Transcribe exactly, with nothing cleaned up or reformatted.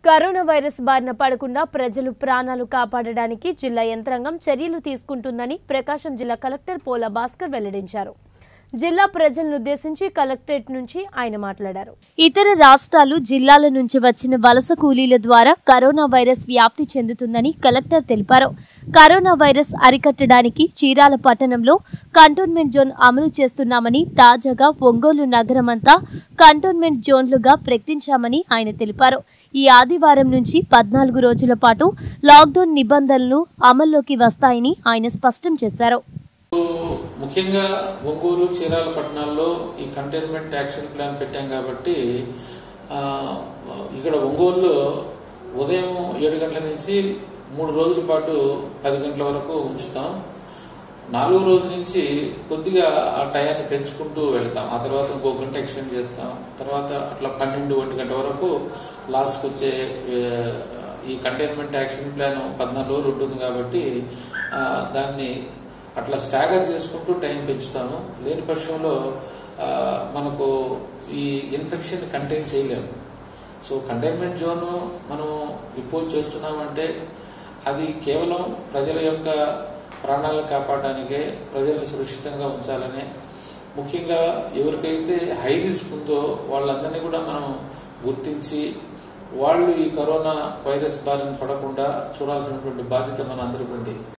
Corona virus బారిన పడకుండా ప్రజలు ప్రాణాలు కాపాడడానికి జిల్లా యంత్రాంగం చర్యలు తీసుకుంటుందని ప్రకాశం జిల్లా కలెక్టర్ పోల భాస్కర్ వెల్లడించారు. జిల్లా ప్రజలను ఉద్దేశించి కలెక్టరేట్ నుంచి ఆయన మాట్లాడారు. ఇతర రాష్ట్రాలు జిల్లాల నుంచి వచ్చిన వలస కూలీల ద్వారా కరోనా వైరస్ వ్యాప్తి చెందుతుందని కలెక్టర్ తెలిపారు. కరోనా వైరస్ అరికట్టడానికి చీరాల పట్టణంలో కంటోన్మెంట్ జోన్ అమలు చేస్తున్నామని, తాజాగా ఒంగోలు నగరమంతా కంటోన్మెంట్ జోన్లుగా ప్రకటించామని ఆయన తెలిపారు. ఈ ఆదివారం నుంచి పద్నాలుగు రోజుల పాటు లాక్డౌన్ నిబంధనలు అమల్లోకి వస్తాయని ఆయన స్పష్టం చేశారు. ముఖ్యంగా ఒంగోలు చీరాల పట్టణాల్లో ఈ కంటైన్మెంట్ యాక్షన్ ప్లాన్ పెట్టాం కాబట్టి ఇక్కడ ఒంగోలులో ఉదయం ఏడు గంటల నుంచి మూడు రోజుల పాటు పది గంటల వరకు ఉంచుతాం. నాలుగో రోజు నుంచి కొద్దిగా ఆ టయాన్ని పెంచుకుంటూ వెళ్తాం. ఆ తర్వాత ఇంకో గంట ఎక్స్టెండ్ చేస్తాం. తర్వాత అట్లా పన్నెండు ఒంటి గంట వరకు లాస్ట్కి వచ్చే ఈ కంటైన్మెంట్ యాక్షన్ ప్లాన్ పద్నాలుగు రోజులు ఉంటుంది కాబట్టి దాన్ని అట్లా స్టాగర్ చేసుకుంటూ టైం పెంచుతాము. లేని పక్షంలో మనకు ఈ ఇన్ఫెక్షన్ కంటైన్ చేయలేము. సో కంటైన్మెంట్ జోను మనం ఇంపోజ్ చేస్తున్నామంటే అది కేవలం ప్రజల యొక్క ప్రాణాలను కాపాడడానికే, ప్రజల్ని సురక్షితంగా ఉంచాలనే, ముఖ్యంగా ఎవరికైతే హై రిస్క్ ఉందో వాళ్ళందరినీ కూడా మనం గుర్తించి వాళ్ళు ఈ కరోనా వైరస్ బారిన పడకుండా చూడాల్సినటువంటి బాధ్యత మన అందరికీ ఉంది.